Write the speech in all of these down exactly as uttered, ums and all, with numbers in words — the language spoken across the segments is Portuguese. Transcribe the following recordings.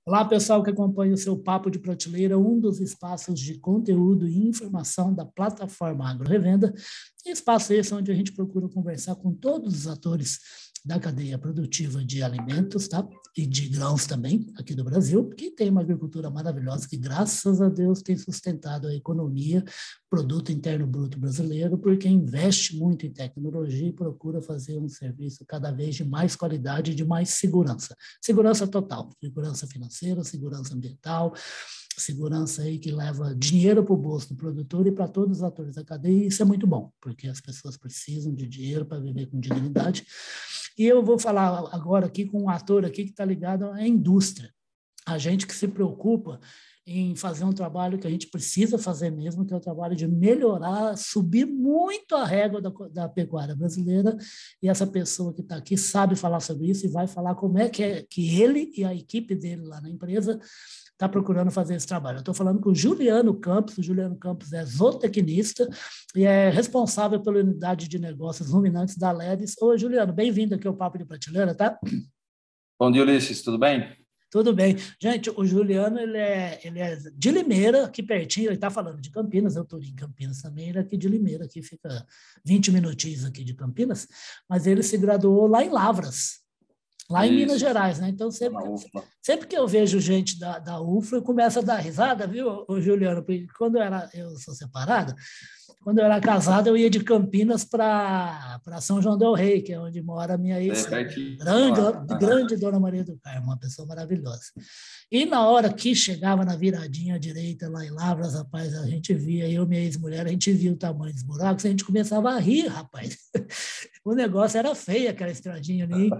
Olá, pessoal que acompanha o seu Papo de Prateleira, um dos espaços de conteúdo e informação da plataforma Agro Revenda. Espaço esse onde a gente procura conversar com todos os atores da cadeia produtiva de alimentos, tá? E de grãos também, aqui do Brasil, que tem uma agricultura maravilhosa que, graças a Deus, tem sustentado a economia, produto interno bruto brasileiro, porque investe muito em tecnologia e procura fazer um serviço cada vez de mais qualidade e de mais segurança. Segurança total, segurança financeira, segurança ambiental, segurança aí que leva dinheiro para o bolso do produtor e para todos os atores da cadeia, e isso é muito bom, porque as pessoas precisam de dinheiro para viver com dignidade. E eu vou falar agora aqui com um ator aqui que está ligado à indústria, a gente que se preocupa em fazer um trabalho que a gente precisa fazer mesmo, que é o trabalho de melhorar, subir muito a régua da, da pecuária brasileira, e essa pessoa que está aqui sabe falar sobre isso e vai falar como é que, é que ele e a equipe dele lá na empresa está procurando fazer esse trabalho. Eu estou falando com o Juliano Campos. O Juliano Campos é zootecnista e é responsável pela unidade de negócios ruminantes da Leres. Ô, Juliano, bem-vindo aqui ao Papo de Prateleira, tá? Bom dia, Ulisses, tudo bem? Tudo bem. Gente, o Juliano, ele é, ele é de Limeira, aqui pertinho, ele está falando de Campinas, eu estou em Campinas também, ele é aqui de Limeira, aqui fica vinte minutinhos aqui de Campinas, mas ele se graduou lá em Lavras, lá em Isso. Minas Gerais, né? Então, sempre, sempre que eu vejo gente da, da U F L A, eu começo a dar risada, viu, ô, Juliano? Porque quando eu era, eu sou separado, quando eu era casado, eu ia de Campinas para São João del Rei, que é onde mora a minha ex, é grande, uhum. grande Dona Maria do Carmo, uma pessoa maravilhosa. E na hora que chegava na viradinha à direita, lá em Lavras, rapaz, a gente via, eu e minha ex-mulher, a gente via o tamanho dos buracos, a gente começava a rir, rapaz. O negócio era feio, aquela estradinha ali.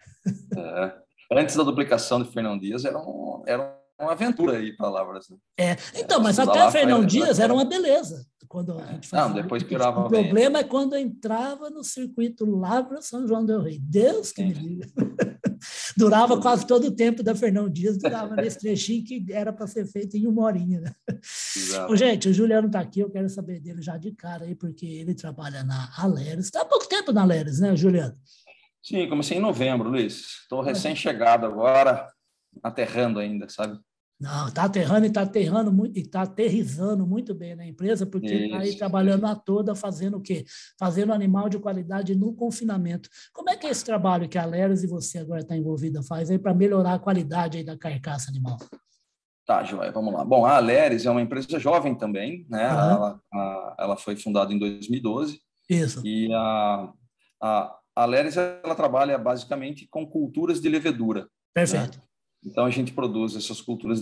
É. Antes da duplicação de Fernão Dias, era, um, era uma aventura aí para Lavras. Né? É. Então, mas até Fernão Dias era uma beleza. Quando a gente fazia. Não, depois piorava. O problema bem. é quando entrava no circuito Lavras São João del Rei. Deus que Sim. me diga. Durava quase todo o tempo da Fernão Dias, durava nesse trechinho que era para ser feito em uma horinha. Né? Bom, gente, o Juliano está aqui, eu quero saber dele já de cara aí, porque ele trabalha na Aleres. Está há pouco tempo na Aleres, né, Juliano? Sim, comecei em novembro, Luiz. Estou recém-chegado agora, aterrando ainda, sabe? Não, está aterrando e está aterrando muito, e está aterrizando muito bem na empresa, porque está aí trabalhando a toda, fazendo o quê? Fazendo animal de qualidade no confinamento. Como é que é esse trabalho que a Leros e você agora está envolvida faz aí para melhorar a qualidade aí da carcaça animal? Tá, Joia, vamos lá. Bom, a Aleres é uma empresa jovem também, né? Uhum. Ela, a, ela foi fundada em dois mil e doze. Isso. E a, a, a Aleres, ela trabalha basicamente com culturas de levedura. Perfeito. Né? Então, a gente produz essas culturas de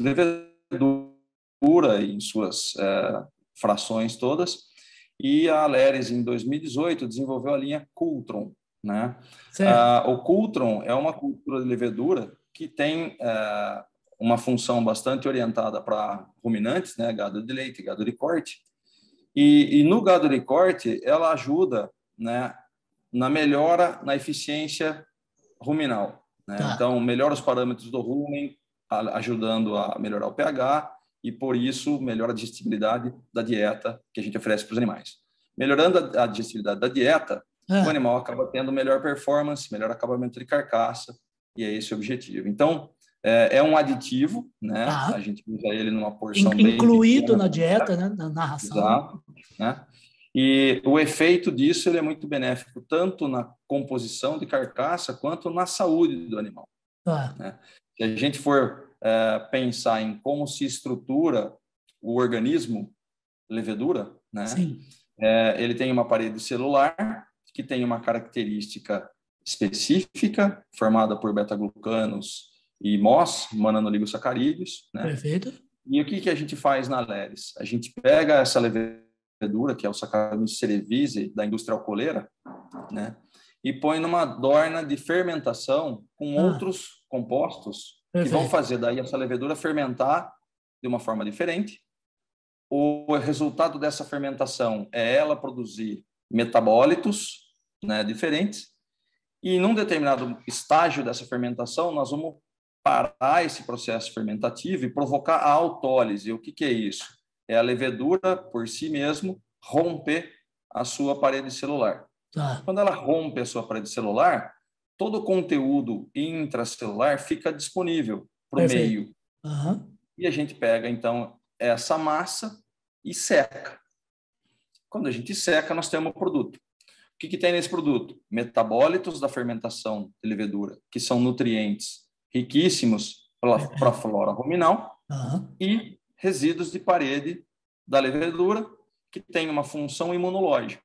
levedura em suas é, frações todas. E a Aleres, em dois mil e dezoito, desenvolveu a linha Cultron. Né? Ah, o Cultron é uma cultura de levedura que tem é, uma função bastante orientada para ruminantes, né? Gado de leite, gado de corte. E, e no gado de corte, ela ajuda, né, na melhora na eficiência ruminal. Né? Tá. Então, melhora os parâmetros do rumen, ajudando a melhorar o pH e, por isso, melhora a digestibilidade da dieta que a gente oferece para os animais. Melhorando a digestibilidade da dieta, é. o animal acaba tendo melhor performance, melhor acabamento de carcaça, e é esse o objetivo. Então, é, é um aditivo, né? Ah. A gente usa ele numa porção In, bem incluído pequena, na dieta, né? Na, na ração. Exato, né? E o efeito disso ele é muito benéfico tanto na composição de carcaça quanto na saúde do animal. Ah. Né? Se a gente for é, pensar em como se estrutura o organismo levedura, né? Sim. É, ele tem uma parede celular que tem uma característica específica formada por beta-glucanos e M O S, mononucleosacarídeos. Né? Perfeito. E o que, que a gente faz na Aleres? A gente pega essa levedura que é o Saccharomyces cerevisiae da indústria alcooleira, né? E põe numa dorna de fermentação com ah, outros compostos perfeito. Que vão fazer daí essa levedura fermentar de uma forma diferente. O resultado dessa fermentação é ela produzir metabólitos, né, diferentes, e num determinado estágio dessa fermentação nós vamos parar esse processo fermentativo e provocar a autólise. O que, que é isso? É a levedura, por si mesmo, romper a sua parede celular. Tá. Quando ela rompe a sua parede celular, todo o conteúdo intracelular fica disponível para o meio. Uhum. E a gente pega, então, essa massa e seca. Quando a gente seca, nós temos o produto. O que, que tem nesse produto? Metabólitos da fermentação de levedura, que são nutrientes riquíssimos para a flora ruminal, uhum. e resíduos de parede da levedura, que tem uma função imunológica.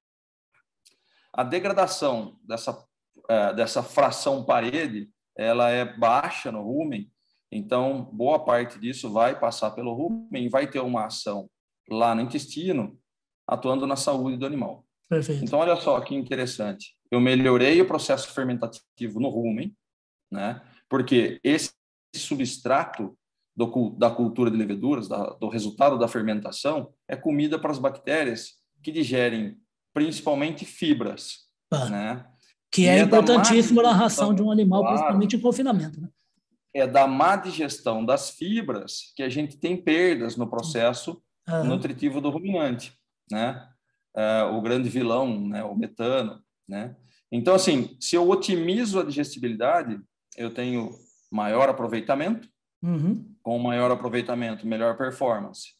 A degradação dessa, é, dessa fração parede, ela é baixa no rumen, então boa parte disso vai passar pelo rumen e vai ter uma ação lá no intestino, atuando na saúde do animal. Perfeito. Então, olha só que interessante. Eu melhorei o processo fermentativo no rumen, né? Porque esse substrato do, da cultura de leveduras, da, do resultado da fermentação, é comida para as bactérias que digerem principalmente fibras, Ah, né? que E é é da má importantíssimo na ração de digestão, um animal, claro, principalmente em confinamento, né? é da má digestão das fibras que a gente tem perdas no processo Uhum. nutritivo do ruminante, né? É, o grande vilão, né? O metano, né? Então, assim, se eu otimizo a digestibilidade, eu tenho maior aproveitamento, Uhum. com maior aproveitamento, melhor performance.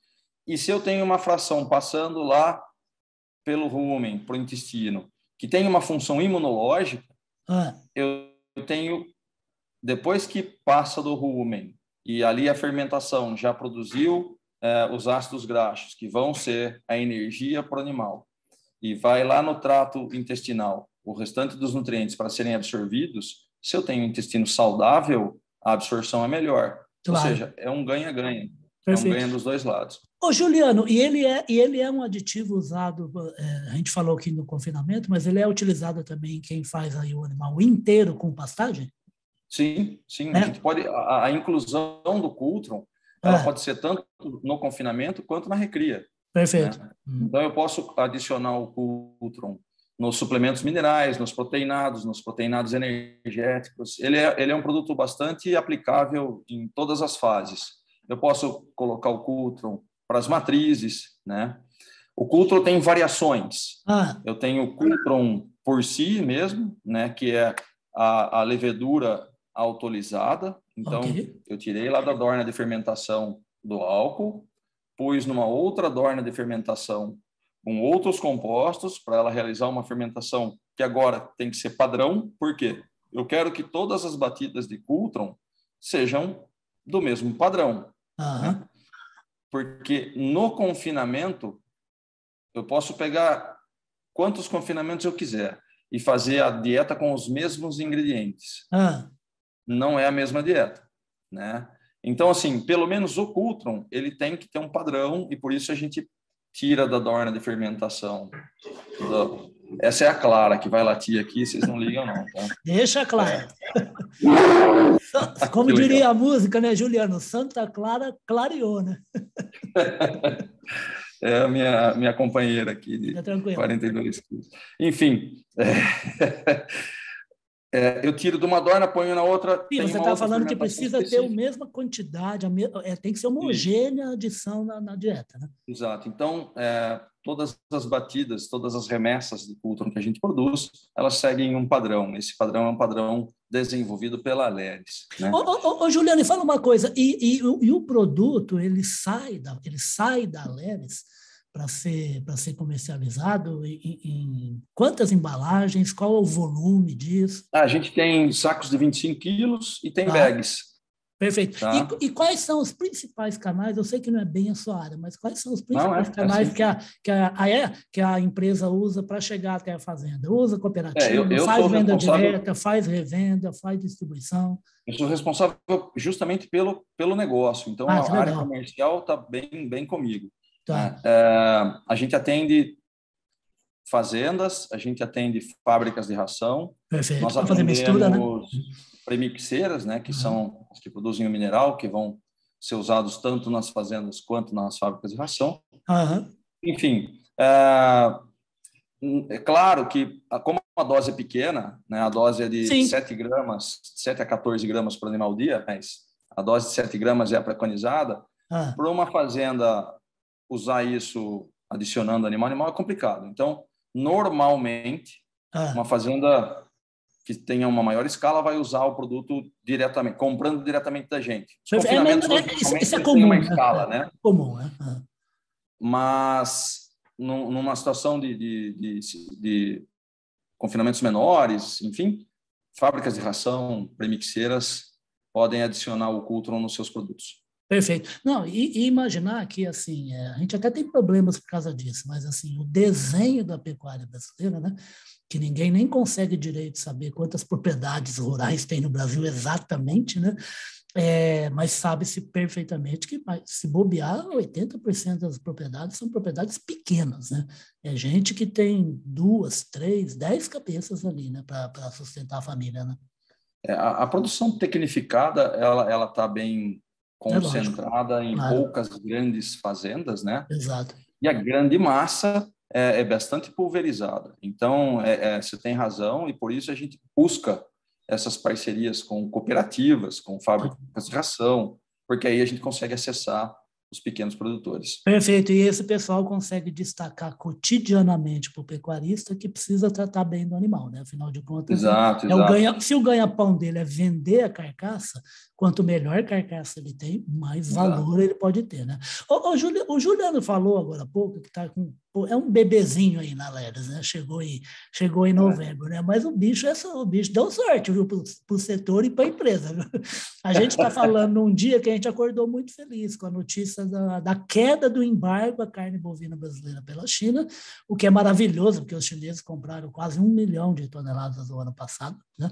E se eu tenho uma fração passando lá pelo rumen, para o intestino, que tem uma função imunológica, Ah, eu tenho, depois que passa do rumen, e ali a fermentação já produziu eh, os ácidos graxos, que vão ser a energia para o animal, e vai lá no trato intestinal, o restante dos nutrientes para serem absorvidos, se eu tenho um intestino saudável, a absorção é melhor. Ou claro. seja, é um ganha-ganha. É um Perfeito. ganho dos dois lados. Ô, Juliano, e ele é, e ele é um aditivo usado, é, a gente falou aqui no confinamento, mas ele é utilizado também em quem faz aí o animal inteiro com pastagem? Sim, sim. A É? gente pode... A, a inclusão do Cultron, ela Ah, pode ser tanto no confinamento quanto na recria, né? perfeito. Uhum. Então, eu posso adicionar o Cultron nos suplementos minerais, nos proteinados, nos proteinados energéticos. Ele é, ele é um produto bastante aplicável em todas as fases. Eu posso colocar o Cultron para as matrizes, né? O Cultron tem variações. Ah, Eu tenho o Cultron por si mesmo, né? Que é a, a levedura autolizada. ok. Então, eu tirei lá da dorna de fermentação do álcool, pus numa outra dorna de fermentação com outros compostos para ela realizar uma fermentação que agora tem que ser padrão. Por quê? Eu quero que todas as batidas de Cultron sejam do mesmo padrão, né? Aham. Porque no confinamento eu posso pegar quantos confinamentos eu quiser e fazer a dieta com os mesmos ingredientes. Ah, Não é a mesma dieta, né? Então, assim, pelo menos o Cultron, ele tem que ter um padrão e por isso a gente tira da dorna de fermentação. Essa é a Clara que vai latir aqui, vocês não ligam não, tá? deixa claro. É. Como Que legal. diria a música, né, Juliano? Santa Clara clareou, né? É a minha, minha companheira aqui de Fica tranquilo. quarenta e dois quilos. Enfim, é, é, eu tiro de uma dorna, ponho na outra, Sim, tem você uma está outra falando que fermentação precisa ter a específica. mesma quantidade, a me... é, tem que ser Isso. homogênea a adição na, na dieta, né? Exato. Então, é, todas as batidas, todas as remessas de Cultron que a gente produz, elas seguem um padrão. Esse padrão é um padrão desenvolvido pela Aleris, né? Ô, ô, ô, Juliano, fala uma coisa, e, e, e o produto, ele sai da, ele sai da Leves para ser, para ser comercializado em, em quantas embalagens, qual é o volume disso? Ah, a gente tem sacos de vinte e cinco quilos e tem Tá? bags, Perfeito. tá? E, e quais são os principais canais? Eu sei que não é bem a sua área, mas quais são os Não, principais é, é canais assim. que a, que a, a, é, que a empresa usa para chegar até a fazenda? Usa É, eu, cooperativa, eu faz sou venda responsável, direta, faz revenda, faz distribuição? eu sou responsável justamente pelo, pelo negócio. Então, Ah, que a área legal. comercial está bem, bem comigo, Tá. né? É, a gente atende fazendas, a gente atende fábricas de ração, Perfeito. nós Para fazer mistura, né? atendemos premixeiras, né, que Uhum. são as que produzem o mineral, que vão ser usados tanto nas fazendas quanto nas fábricas de ração. Uhum. Enfim, é, é claro que, como a dose é pequena, né, a dose é de Sim. sete gramas, sete a quatorze gramas por animal dia, mas a dose de sete gramas é a preconizada, Ah. para uma fazenda usar isso adicionando animal, animal é complicado. Então, normalmente, Ah. uma fazenda que tenha uma maior escala vai usar o produto diretamente, comprando diretamente da gente. Os É, confinamentos, é, é, isso, isso é têm comum, uma né? escala, É, né? comum, né? É. Mas numa situação de, de, de, de confinamentos menores, enfim, fábricas de ração, premixeiras podem adicionar o Cultron nos seus produtos. Perfeito. Não, e, e imaginar que, assim, é, a gente até tem problemas por causa disso, mas, assim, o desenho da pecuária brasileira, né, que ninguém nem consegue direito saber quantas propriedades rurais tem no Brasil exatamente, né, é, mas sabe-se perfeitamente que, se bobear, oitenta por cento das propriedades são propriedades pequenas, né, é gente que tem duas, três, dez cabeças ali, né, para sustentar a família, né. É, a, a produção tecnificada, ela ela está bem É lógico, concentrada em claro, poucas grandes fazendas, né? exato. E a grande massa é, é bastante pulverizada. Então, é, é, você tem razão, e por isso a gente busca essas parcerias com cooperativas, com fábricas de ração, porque aí a gente consegue acessar os pequenos produtores. Perfeito, e esse pessoal consegue destacar cotidianamente para o pecuarista que precisa tratar bem do animal, né? Afinal de contas, é, Exato, é o exato. ganha, se o ganha-pão dele é vender a carcaça, quanto melhor carcaça ele tem, mais valor Exato. ele pode ter, né? O, o, Juli, o Juliano falou agora há pouco que tá com, é um bebezinho aí na Leras, né? Chegou em, chegou em novembro, né? Mas o bicho, essa, o bicho deu sorte, viu, para o setor e para a empresa, viu? A gente está falando num dia que a gente acordou muito feliz com a notícia da, da queda do embargo à carne bovina brasileira pela China, o que é maravilhoso, porque os chineses compraram quase um milhão de toneladas no ano passado, né?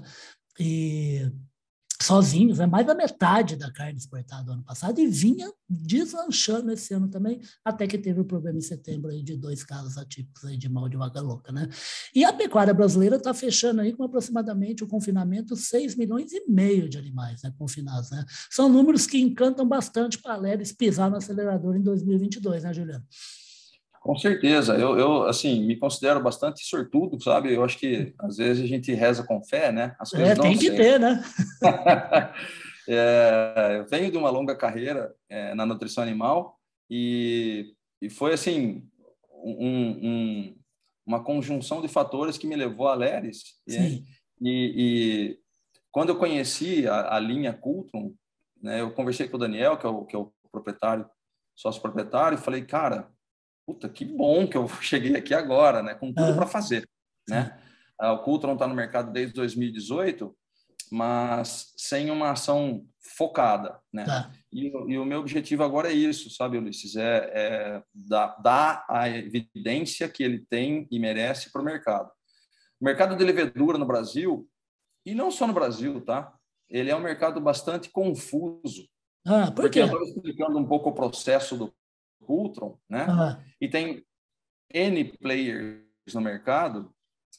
E sozinhos, é mais da metade da carne exportada do ano passado e vinha deslanchando esse ano também, até que teve o problema em setembro aí de dois casos atípicos aí de mal de vaca louca, né? E a pecuária brasileira está fechando aí com aproximadamente o confinamento seis milhões e meio de animais, né, confinados, né? São números que encantam bastante para a Leras pisar no acelerador em dois mil e vinte e dois, né, Juliano? Com certeza, eu, eu assim me considero bastante sortudo, sabe? Eu acho que às vezes a gente reza com fé, né? As É, coisas dão tem que certo. ter, né? É, eu venho de uma longa carreira é, na nutrição animal e, e foi assim um, um, uma conjunção de fatores que me levou a Leres. E, Sim. e, e quando eu conheci a, a linha Cultron, né, eu conversei com o Daniel, que é o, que é o proprietário, sócio proprietário, e falei, cara, puta, que bom que eu cheguei aqui agora, né, com tudo para Uhum. fazer, Sim. né? O Cultron está no mercado desde dois mil e dezoito, mas sem uma ação focada, né? Tá. E, e o meu objetivo agora é isso, sabe, Ulisses? É, é dar, dar a evidência que ele tem e merece para o mercado. O mercado de levedura no Brasil, e não só no Brasil, tá? Ele é um mercado bastante confuso, Ah, por porque quê? eu estava explicando um pouco o processo do Cultron, né? Ah, E tem N players no mercado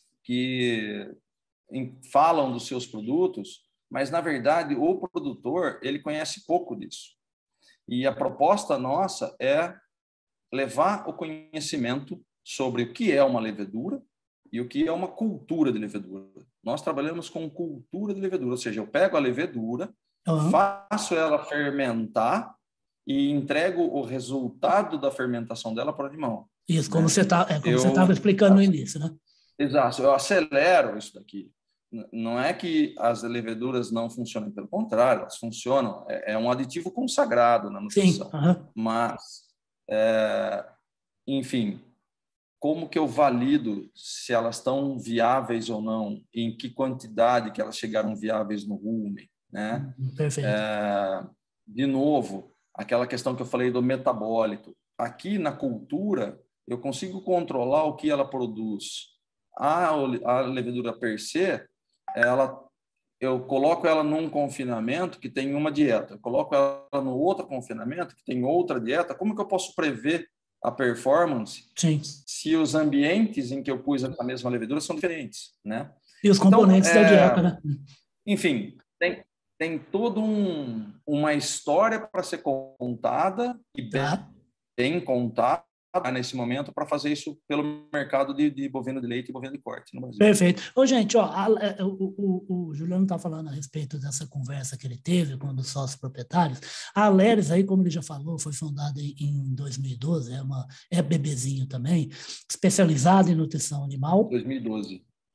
que falam dos seus produtos, mas na verdade o produtor ele conhece pouco disso. E a proposta nossa é levar o conhecimento sobre o que é uma levedura e o que é uma cultura de levedura. Nós trabalhamos com cultura de levedura, ou seja, eu pego a levedura, uhum. faço ela fermentar e entrego o resultado da fermentação dela para o animal. Isso, como Né? você tá, é como você estava Eu, explicando no início, né? exato, eu acelero isso daqui. Não é que as leveduras não funcionem, pelo contrário, elas funcionam. É, é um aditivo consagrado na Sim. nutrição. Uhum. Mas, é, enfim, como que eu valido se elas estão viáveis ou não, em que quantidade que elas chegaram viáveis no rumen, né? Perfeito. É, de novo, aquela questão que eu falei do metabólito. Aqui na cultura, eu consigo controlar o que ela produz. A, a levedura per se, ela, eu coloco ela num confinamento que tem uma dieta, eu coloco ela no outro confinamento que tem outra dieta. Como que eu posso prever a performance Sim. se os ambientes em que eu pus a mesma levedura são diferentes, né? E os Então, componentes da dieta, é, né? enfim, tem, tem toda um, uma história para ser contada e bem, Tá. bem contada nesse momento para fazer isso pelo mercado de, de bovino de leite e bovino de corte no Brasil. Perfeito. Ô, gente, ó, a, a, o, o, o Juliano está falando a respeito dessa conversa que ele teve com um dos sócios proprietários. A Leres, aí, como ele já falou, foi fundada em, em dois mil e doze, é, uma, é bebezinho também, especializada em nutrição animal. dois mil e doze.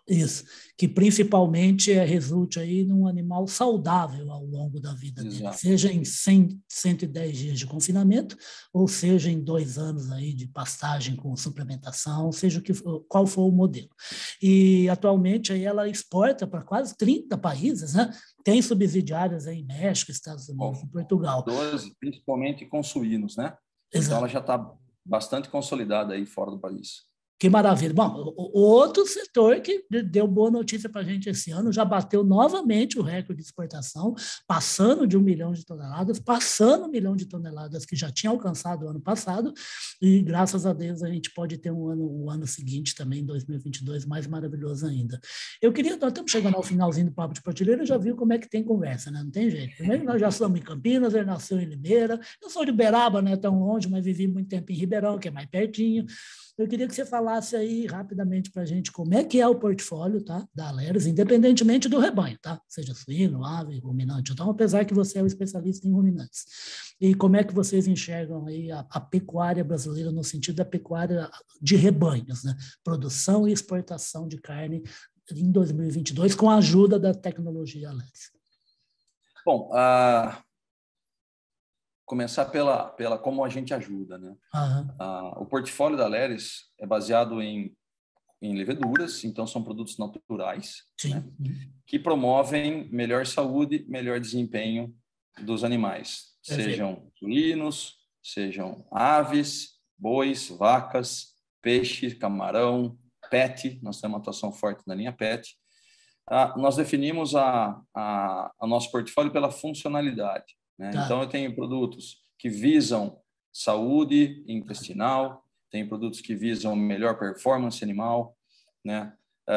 Isso, que principalmente é, resulte aí num animal saudável ao longo da vida dele, Exato. seja em cem, cento e dez dias de confinamento, ou seja em dois anos aí de pastagem com suplementação, seja o que, qual for o modelo. E atualmente aí ela exporta para quase trinta países, né? Tem subsidiárias aí em México, Estados Unidos Bom, e Portugal. doze, principalmente com suínos, né? Então ela Exato. já está bastante consolidada aí fora do país. Que maravilha. Bom, o outro setor que deu boa notícia para a gente esse ano já bateu novamente o recorde de exportação, passando de um milhão de toneladas, passando um milhão de toneladas que já tinha alcançado o ano passado, e graças a Deus a gente pode ter um ano, o ano seguinte também, dois mil e vinte e dois, mais maravilhoso ainda. Eu queria, nós estamos chegando ao finalzinho do Papo de Prateleira, eu já vi como é que tem conversa, né? Não tem jeito. Primeiro nós já somos em Campinas, ele nasceu em Limeira, eu sou de Uberaba, não é tão longe, mas vivi muito tempo em Ribeirão, que é mais pertinho. Eu queria que você falasse aí rapidamente para a gente como é que é o portfólio, tá, da Aleres, independentemente do rebanho, tá? Seja suíno, ave, ruminante. Então, apesar que você é um especialista em ruminantes. E como é que vocês enxergam aí a, a pecuária brasileira no sentido da pecuária de rebanhos, né? Produção e exportação de carne em dois mil e vinte e dois com a ajuda da tecnologia Aleres. Bom, a... começar pela, pela como a gente ajuda, né? Ah, o portfólio da Aleres é baseado em, em leveduras, então são produtos naturais, né? Que promovem melhor saúde, melhor desempenho dos animais, Perfeito. Sejam suínos, sejam aves, bois, vacas, peixe, camarão, pet, nós temos uma atuação forte na linha pet. Ah, nós definimos a, a, a nosso portfólio pela funcionalidade. Né? Tá. Então, eu tenho produtos que visam saúde intestinal, tem produtos que visam melhor performance animal, né?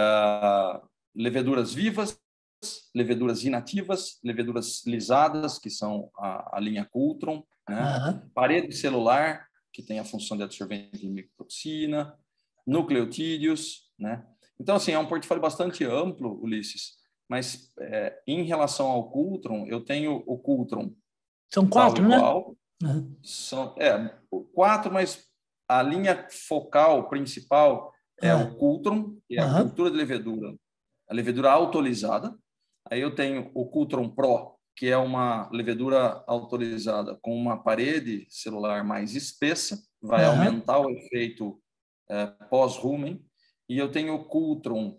Uh, leveduras vivas, leveduras inativas, leveduras lisadas, que são a, a linha Cultron, né? Uhum. Parede celular, que tem a função de absorvente de micotoxina, nucleotídeos, né? Então, assim, é um portfólio bastante amplo, Ulisses, mas é, em relação ao Cultron, eu tenho o Cultron. São quatro, né? Qual, uhum. São é, quatro, mas a linha focal principal é uhum. o Cultron, que é a uhum. cultura de levedura, a levedura autolisada. Aí eu tenho o Cultron Pro, que é uma levedura autolisada com uma parede celular mais espessa, vai uhum. aumentar o efeito é, pós-rumen. E eu tenho o Cultron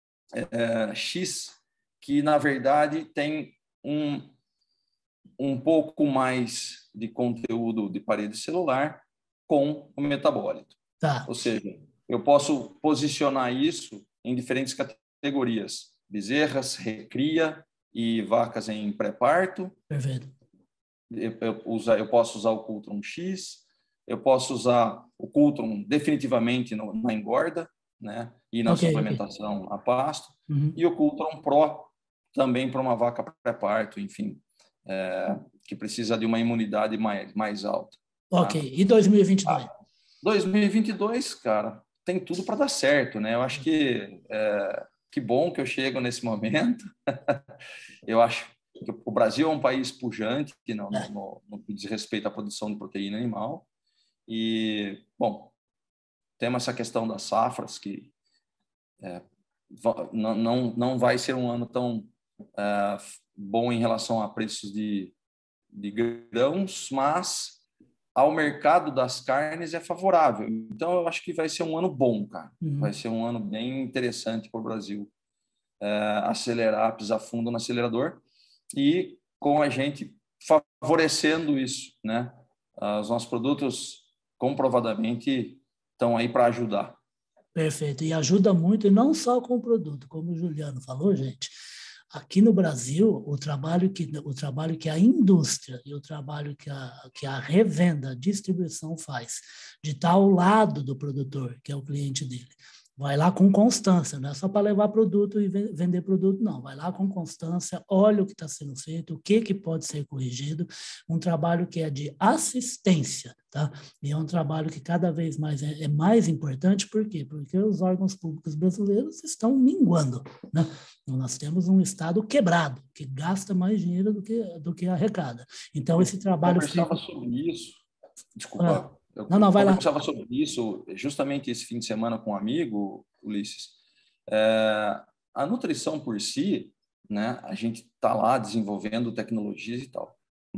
é, X, que, na verdade, tem um, um pouco mais de conteúdo de parede celular com o metabólito. Tá. Ou seja, eu posso posicionar isso em diferentes categorias. Bezerras, recria e vacas em pré-parto. Perfeito. Eu, eu, usa, eu posso usar o Cultron X, eu posso usar o Cultron definitivamente no, na engorda, né? E na okay, suplementação okay. a pasto, uhum. e o Cultron Pro também para uma vaca pré-parto, enfim, é, que precisa de uma imunidade mais, mais alta. Ok, tá? E dois mil e vinte e dois? Ah, dois mil e vinte e dois, cara, tem tudo para dar certo, né? Eu acho que é, que bom que eu chego nesse momento. Eu acho que o Brasil é um país pujante no, no, no, no que diz respeito à produção de proteína animal. E, bom, temos essa questão das safras, que é, não, não, não vai ser um ano tão é, bom em relação a preços de, de grãos, mas ao mercado das carnes é favorável. Então, eu acho que vai ser um ano bom, cara. Uhum. Vai ser um ano bem interessante para o Brasil é, acelerar, pisar fundo no acelerador e com a gente favorecendo isso, né? Os nossos produtos comprovadamente estão aí para ajudar. Perfeito, e ajuda muito, e não só com o produto, como o Juliano falou, gente. Aqui no Brasil, o trabalho que, o trabalho que a indústria e o trabalho que a, que a revenda, a distribuição faz, de estar ao lado do produtor, que é o cliente dele, vai lá com constância, não é só para levar produto e vender produto, não. Vai lá com constância, olha o que está sendo feito, o que, que pode ser corrigido. Um trabalho que é de assistência, tá? E é um trabalho que cada vez mais é, é mais importante, por quê? Porque os órgãos públicos brasileiros estão minguando, né? Nós temos um Estado quebrado, que gasta mais dinheiro do que, do que arrecada. Então, esse trabalho... Eu conversava feito... sobre isso. Desculpa. Ah. Eu não, não, vai conversava lá. sobre isso justamente esse fim de semana com um amigo, Ulisses, É, a nutrição por si, né, a gente está lá desenvolvendo tecnologias e tal,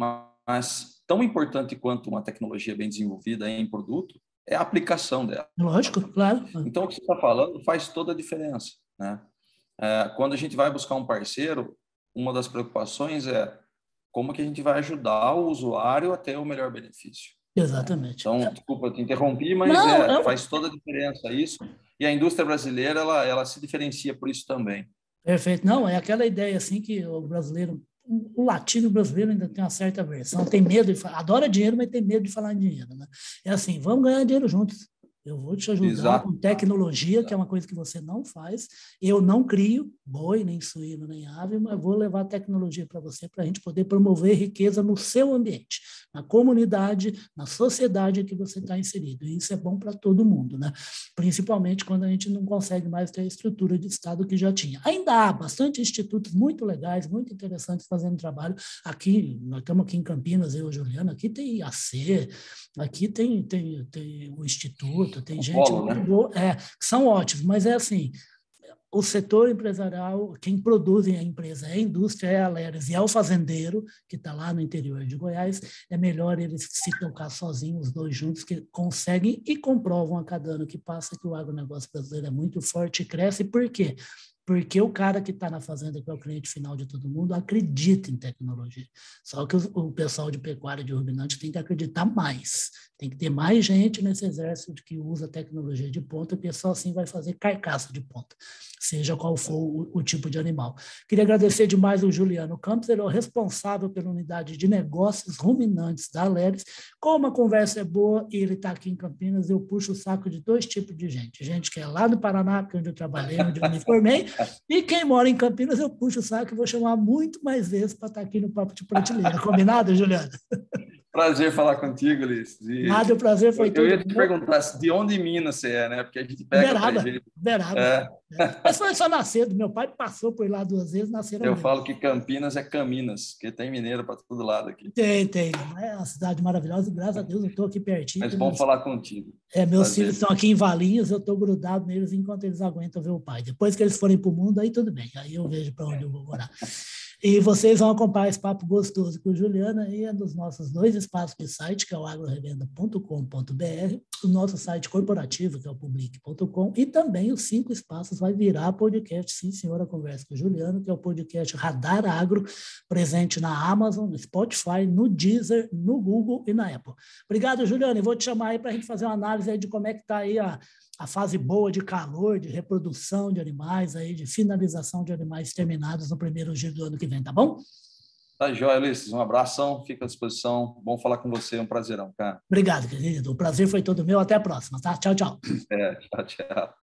mas tão importante quanto uma tecnologia bem desenvolvida em produto é a aplicação dela. Lógico, claro. Então, o que você está falando faz toda a diferença, né? É, quando a gente vai buscar um parceiro, uma das preocupações é como que a gente vai ajudar o usuário a ter o melhor benefício. Exatamente. Então, desculpa, eu te interrompi, mas Não, é, eu... faz toda a diferença isso. E a indústria brasileira, ela, ela se diferencia por isso também. Perfeito. Não, é aquela ideia assim que o brasileiro, o latino brasileiro ainda tem uma certa aversão, tem medo de falar, adora dinheiro, mas tem medo de falar em dinheiro, né? É assim, vamos ganhar dinheiro juntos. Eu vou te ajudar Exato. com tecnologia, que é uma coisa que você não faz. Eu não crio boi, nem suíno, nem ave, mas vou levar tecnologia para você, para a gente poder promover riqueza no seu ambiente, na comunidade, na sociedade que você está inserido. E isso é bom para todo mundo, né? Principalmente quando a gente não consegue mais ter a estrutura de Estado que já tinha. Ainda há bastante institutos muito legais, muito interessantes fazendo trabalho. Aqui, nós estamos aqui em Campinas, eu e a Juliana, aqui tem I A C, aqui tem, tem, tem o Instituto, tem gente Polo, muito né? boa, é, que são ótimos, mas é assim, o setor empresarial, quem produz a empresa é a indústria, é a Leres, e é o fazendeiro, que está lá no interior de Goiás, é melhor eles se tocar sozinhos, os dois juntos, que conseguem e comprovam a cada ano que passa que o agronegócio brasileiro é muito forte e cresce. Por quê? Porque o cara que está na fazenda, que é o cliente final de todo mundo, acredita em tecnologia. Só que o, o pessoal de pecuária de ruminante tem que acreditar mais. Tem que ter mais gente nesse exército que usa tecnologia de ponta, porque só assim vai fazer carcaça de ponta, seja qual for o, o tipo de animal. Queria agradecer demais o Juliano Campos, ele é o responsável pela unidade de negócios ruminantes da Leres. Como a conversa é boa e ele está aqui em Campinas, eu puxo o saco de dois tipos de gente. Gente que é lá do Paraná, que é onde eu trabalhei, onde eu me formei, e quem mora em Campinas, eu puxo o saco e vou chamar muito mais vezes para estar aqui no Papo de Prateleira. Combinado, Juliano? Prazer falar contigo, Ulisses. E Nada, o prazer foi eu, todo eu ia te meu. perguntar de onde em Minas você é, né? Porque a gente pega Uberaba, trejeito. Uberaba. É. Mas foi só nascer, meu pai passou por lá duas vezes, nasceram Eu mesmo. falo que Campinas é Caminas, porque tem mineiro para todo lado aqui. Tem, tem. É uma cidade maravilhosa e graças a Deus eu estou aqui pertinho. Mas bom meus, falar contigo. é, meus Prazer. filhos estão aqui em Valinhos, eu estou grudado neles enquanto eles aguentam ver o pai. Depois que eles forem para o mundo, aí tudo bem, aí eu vejo para onde eu vou morar. E vocês vão acompanhar esse papo gostoso com o Juliana e é dos nossos dois espaços de site, que é o agro revenda ponto com ponto b r, o nosso site corporativo, que é o public ponto com, e também os cinco espaços vai virar podcast, sim, senhora, conversa com o Juliano, que é o podcast Radar Agro, presente na Amazon, no Spotify, no Deezer, no Google e na Apple. Obrigado, Juliano, e vou te chamar aí para a gente fazer uma análise aí de como é que está aí a a fase boa de calor, de reprodução de animais, aí, de finalização de animais terminados no primeiro giro do ano que vem, tá bom? Tá joia, Ulisses. Um abração, fica à disposição. Bom falar com você, é um prazerão, cara. Obrigado, querido. O prazer foi todo meu. Até a próxima, tá? Tchau, tchau. É, tchau, tchau.